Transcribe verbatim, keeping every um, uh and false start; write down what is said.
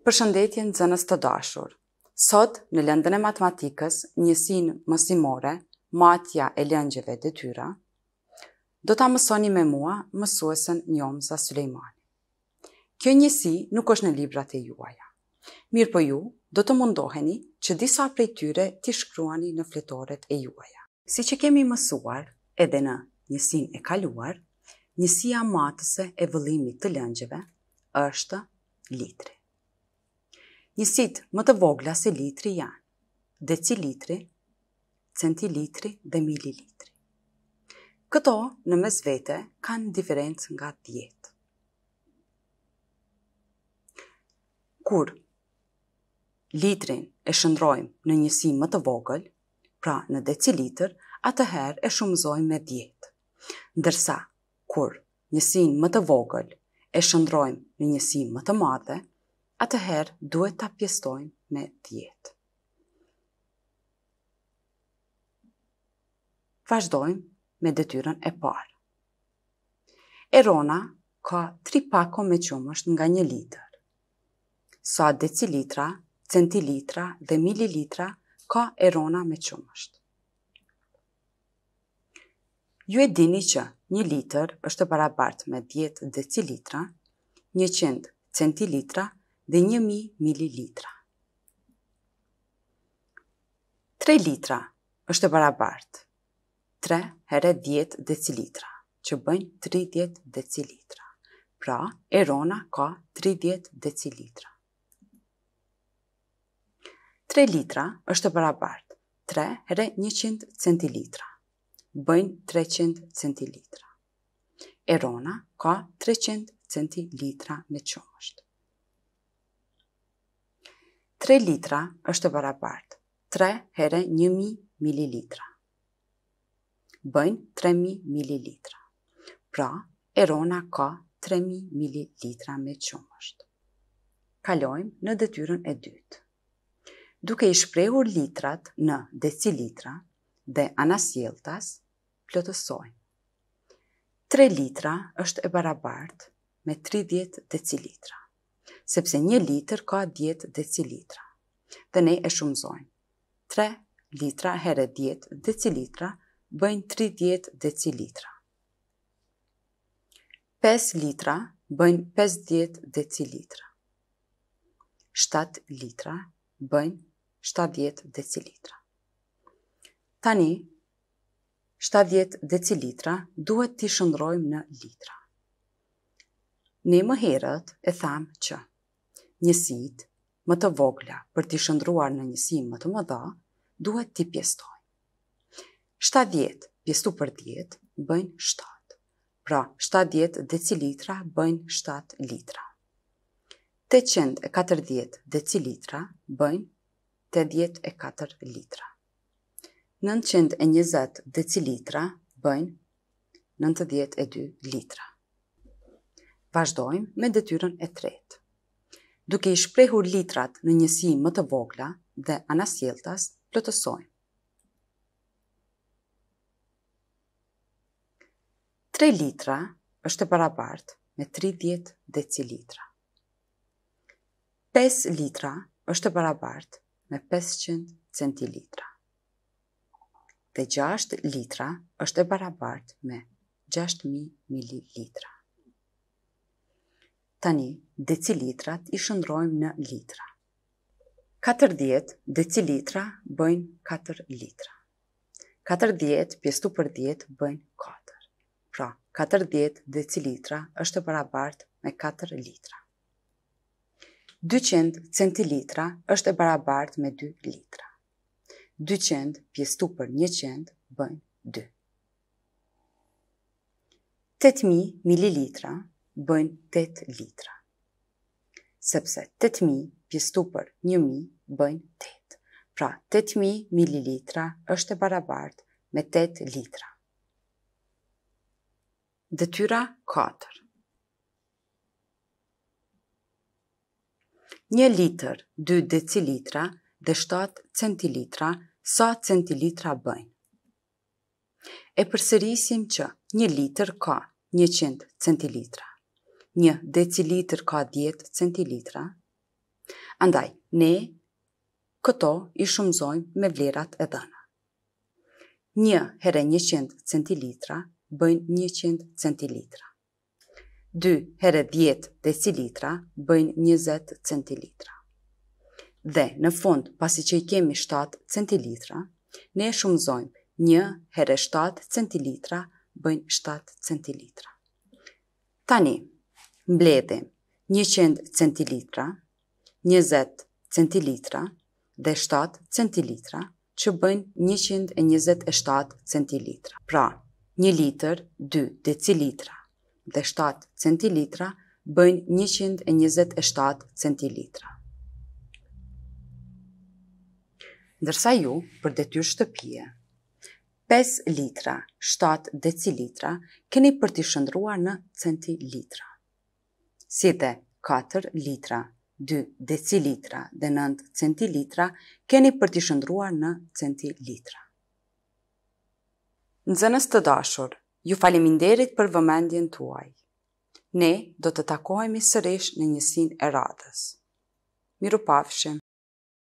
Përshëndetje nxënës të dashur. Sot, në lëndën e matematikës, njësinë mësimore, matja e lëngjeve detyra, do ta mësoni me mua mësuesen Njomza Sulejmani. Kjo njësi nuk është në librat e juaja. Mirë po ju, do të mundoheni që disa prej tyre t'i shkruani në fletoret e juaja. Si që kemi mësuar edhe në njësinë e kaluar, njësia matëse e vëllimit të lëngjeve është litri. Njësitë më të vogla se litri janë decilitri, centilitri dhe mililitri. Këto në mes vete kanë diferencë nga dhjetë. Kur litrin e shndrojmë në njësi më të vogël, pra në decilitër, atëherë e shumëzojmë me dhjetë. Ndërsa, kur njësin më të vogël e shndrojmë në njësi më të madhe, atëherë duhet ta pjestojmë me dhjetë. Vazhdojmë me detyrën e parë. Erona ka tri pako me qumësht nga një litër. Sa decilitra, centilitra dhe mililitra ka erona me qumësht. Ju e dini që një litër është e barabartë me dhjetë decilitra, njëqind centilitra dhe një mijë mililitra. tre litra është e barabartë tre herë dhjetë decilitra, që bëjnë tridhjetë decilitra. Pra, erona ka tridhjetë decilitra. tre litra është e barabartë tre herë njëqind centilitra, bëjnë treqind centilitra. Erona ka treqind centilitra me qumësht. tre litra është e barabartë tre herë një mijë mililitra, bëjnë tre mijë mililitra. Pra, erona ka tre mijë mililitra me qumësht. Kalojmë në detyrën e dytë. Duke i shprehur litrat në decilitra dhe anasjelltas, plotësojmë. tre litra është e barabartë me tridhjetë decilitra, sepse një litër ka dhjetë decilitra. Dhe ne e shumëzojmë. tre litra herë dhjetë decilitra bëjnë tridhjetë decilitra. pesë litra bëjnë pesëdhjetë decilitra. shtatë litra bëjnë shtatëdhjetë decilitra. Tani, shtatëdhjetë decilitra duhet t'i shndrojmë në litra. Ne më herët e thamë që njësitë më të vogla për t'i shndruar në njësi më të mëdha duhet t'i pjestojmë. shtatëdhjetë pjestu për dhjetë bëjnë shtatë. Pra, shtatëdhjetë decilitra bëjnë shtatë litra. tetëqind e katërdhjetë decilitra bëjnë tetëdhjetë e katër litra. nëntëqind e njëzet decilitra bëjnë nëntëdhjetë e dy litra. Vazhdojmë me detyrën e tretë. Duke i shprehur litrat në njësi më të vogla dhe anasjelltas, plotësojmë. tre litra është e barabartë me tridhjetë decilitra. pesë litra është e barabartë me pesëqind centilitra. Dhe gjashtë litra është e barabartë me gjashtë mijë mililitra. Tani, decilitrat i shndrojmë në litra. katërdhjetë decilitra bëjnë katër litra. katërdhjetë pjestu për dhjetë bëjnë katër. Pra, katërdhjetë decilitra është e barabartë me katër litra. dyqind centilitra është e barabartë me dy litra. dyqind pjestu për njëqind bëjnë dy. tetë mijë mililitra bëjnë tetë litra. Sepse tetë mijë pjestu për një mijë bëjnë tetë. Pra, tetë mijë mililitra është e barabartë me tetë litra. Detyra katër. një litër, dy decilitra dhe shtatë centilitra, sa centilitra bëjnë? E përsërisim që një litër ka njëqind centilitra, një decilitër ka dhjetë centilitra, Andaj, ne këto i shumëzojmë me vlerat e dhëna. një herë njëqind centilitra bëjnë njëqind centilitra. dy herë dhjetë decilitra bëjnë njëzet centilitra. Dhe në fund, pasi që i kemi shtatë centilitra, ne shumëzojmë një herë shtatë centilitra bëjnë shtatë centilitra. Tani, mbledhim njëqind centilitra, njëzet centilitra dhe shtatë centilitra që bëjnë njëqind e njëzet e shtatë centilitra. Pra, një litër, dy decilitra dhe shtatë centilitra bëjnë njëqind e njëzet e shtatë centilitra. Ndërsa ju, për detyrë shtëpie, pesë litra, shtatë decilitra, keni për t'i shëndruar në centilitra. Si dhe katër litra, dy decilitra dhe nëntë centilitra, keni për t'i shëndruar në centilitra. Nxënës të dashur, ju faleminderit për vëmendjen tuaj. Ne do të takohemi sërish në njësinë e radhës. Mirupafshim.